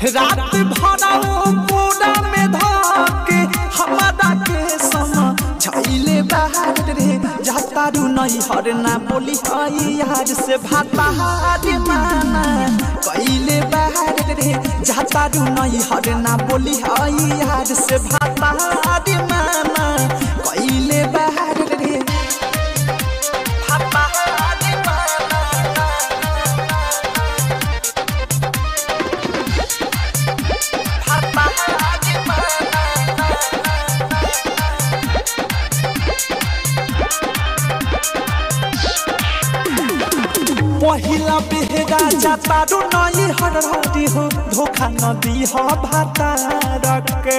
रात भराओ कोड़ा में धके हमारा के समझाइले बाहर रे जाता रू नहीं हरना बोली हई यार से भातार माना कइले बाहर रे जाता रू नहीं हरना बोली हई यार से भातार माना कइले बाहर रे पहिला बेहरा जाता रू नहीं हरहरी हो धोखा न दी हो भातार के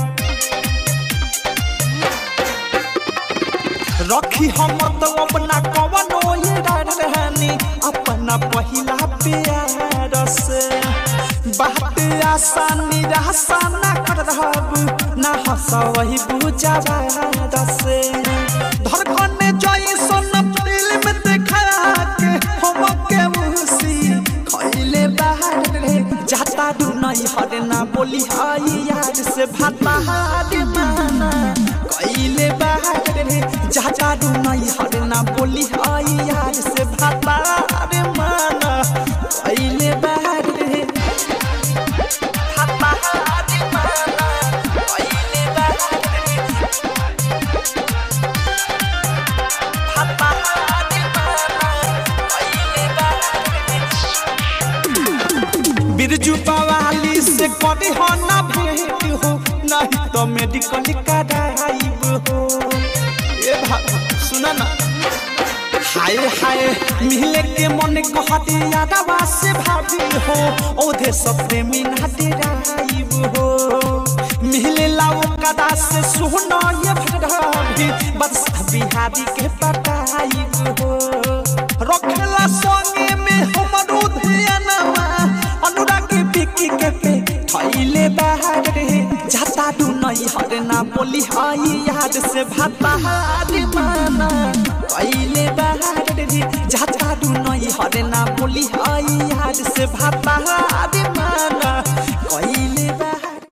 रखी हम तो अपना कवनो ये रहनी अपना पहिला प्यार से बात आसानी रासा ना कर रहब ना हंसा वही बुझावा से धड़कन जई सोन फिल्म देखा के हम के मुसी खइले बाहर रे जाता रू नहीं हरना बोली हई यार से भातार माना कइले बाहर रे जाता रू नहीं हरना बोली हई यार से भातार माना कइले बाहर रे बिरजू पवाली से कभी हो ना भेंट हो नहीं तो मेडिकल कराइब हो ए भाई सुना ना हाय हाय मिले के मन कहते यादवा से भाभी हो ओधे सपने में ना डेराइब हो मिले लाओ कदा से सुनो ये भाभी बस बिहारी के पटाइब हो रखला संगे में हमरो ध्यानवा अनुरागी बिकी के पे थैले बाहर रे जाता रू नहीं हरना बोली हई याद से भातार माना कइले बाहर रे जाता रू नहीं हरना बोली हई याद से भातार